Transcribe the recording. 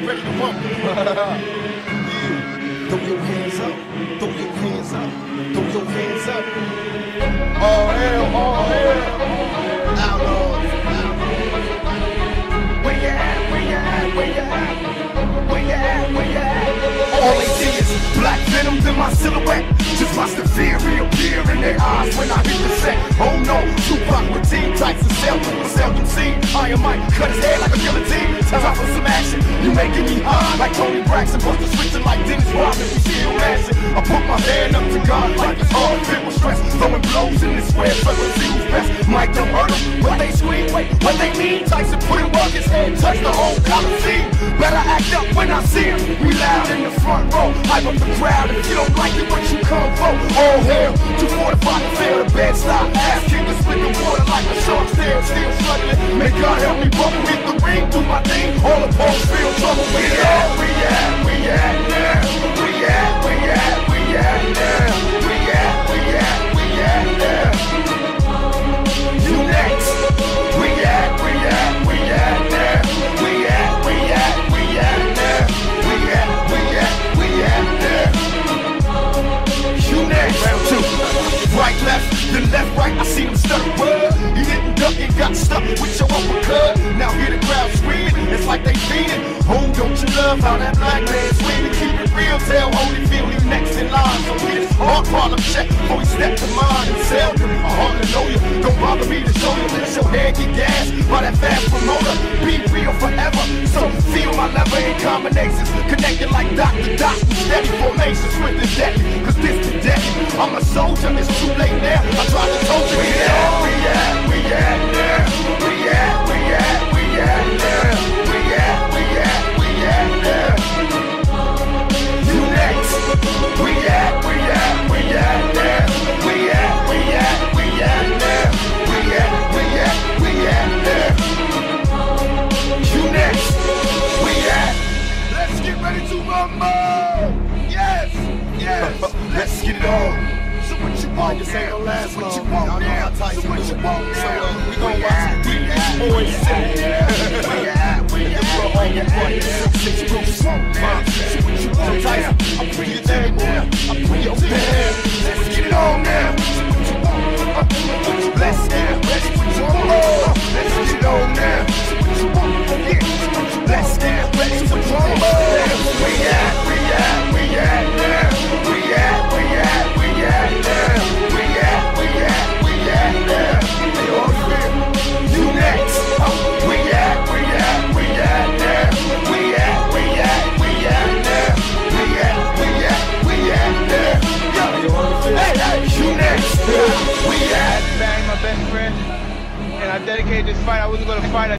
ready to rumble. Throw your hands up, throw your hands up, throw your hands up. All hell, all hell. Outlaws, where you at, where you at, where you at, where you at, where you at? All they see is black venoms in my silhouette. Just watch the fear reappear in their eyes when I hit the set. Oh no, Tupac routine types of seldom seen. Iron Mike cut his head like a guillotine. Time for some action, you making me high like Tony Braxton. Bust the switching like Dennis Rodman, we still mashing. I put my hand up to God like it's all filled with stress. Throwing blows in this square, but let's see who's best. Mike don't hurt him, what they scream, wait, what they mean? Tyson put him on his head, touch the whole Coliseum. Better act up when I see him. We loud in the front row, hype up the crowd. If you don't like it, what you come for? All hail, 245 to fail the bed stop. Ass kick the slipping water like a shark still struggling. May God help me bubble, hit the ring, do my thing. All the balls feel trouble. We at now. We at now. We at now. We at now. We at now. You next. We at now. We at now. We at now. You next. Round two. Right, left, then left, right. I see them stutter. Word. You didn't duck and got stuck with your uppercut. Now hear the crowd screaming. It's like they feeding. Oh, don't you love how that black man swinging? Keep it real, tell Holyfield he next in line. So get his hard problem check before he step to mine and sell him. I hardly know you. Don't bother me to show you. Let your head get gas by that fast promoter. Be real forever. So feel my lever in combinations. Connected like Dr. Doc. Steady formations with the deck. Cause this the deck. I'm a soldier, it's too late now. I tried to told you. We at now. We at now. We at now. We at now. We at now. You next. We at now. We at now. We at now. We at now. You next. We at. Let's get ready to rumble. Yes. Yes. Let's get it on. So what you want? This ain't gonna last long. So what you want now? So what you want now? We gon' watch the DBs boys say. We I'm free your day now. I'm free your day. Let's get it on now. Let's get it. Let's get it on now. Let's get ready to rumble. We at now. We at now. We at now. They all feel. You next. We at now. We at now. Hey, you next. We at. Bang, my best friend, and I dedicated this fight. I wasn't gonna fight.